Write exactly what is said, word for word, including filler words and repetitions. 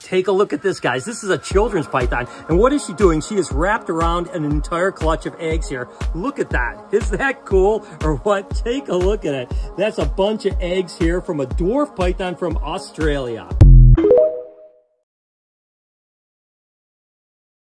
Take a look at this, guys. This is a children's python. And what is she doing? She is wrapped around an entire clutch of eggs here. Look at that. Is that cool or what? Take a look at it. That's a bunch of eggs here from a dwarf python from Australia.